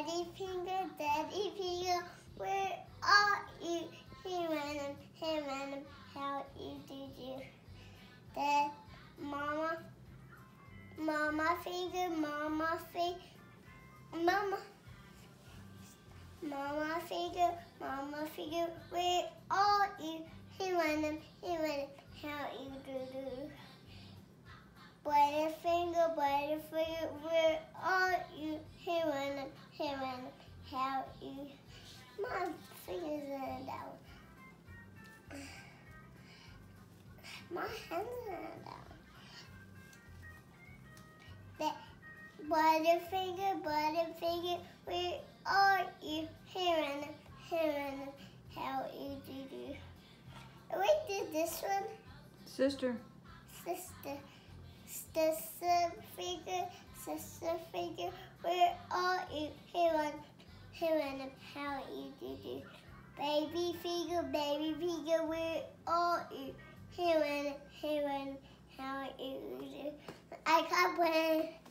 Daddy finger, where are you? Hey random, how you do? Dad, Mama finger, Mama finger, where are you? Hey random, how you do? Brother finger, where are you? Hey random, how you? My fingers are down. My hands are down. Butterfinger, where are you? Here and how you do? Wait, did this one? Sister, finger, where are you? Here and how you do? Baby finger, where are you? Here and how you do? I can't play.